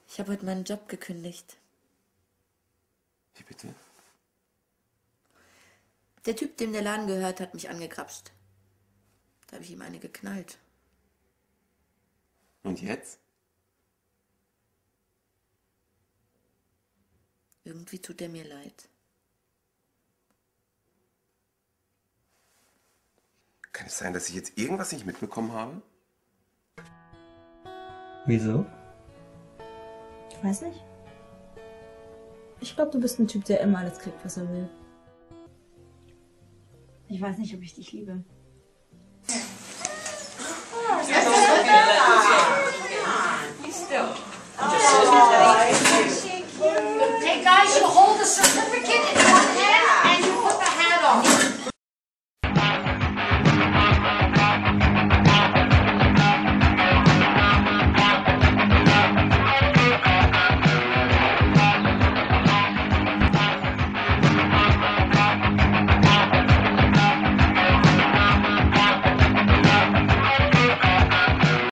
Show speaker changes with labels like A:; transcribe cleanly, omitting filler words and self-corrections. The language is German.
A: Ich habe heute meinen Job gekündigt.
B: Wie bitte?
A: Der Typ, dem der Laden gehört, hat mich angegrapscht. Da habe ich ihm eine geknallt.
B: Und jetzt?
A: Irgendwie tut er mir leid.
B: Kann es sein, dass ich jetzt irgendwas nicht mitbekommen habe?
C: Wieso?
D: Ich weiß nicht. Ich glaube, du bist ein Typ, der immer alles kriegt, was er will. Ich weiß nicht, ob ich dich liebe.
E: Still.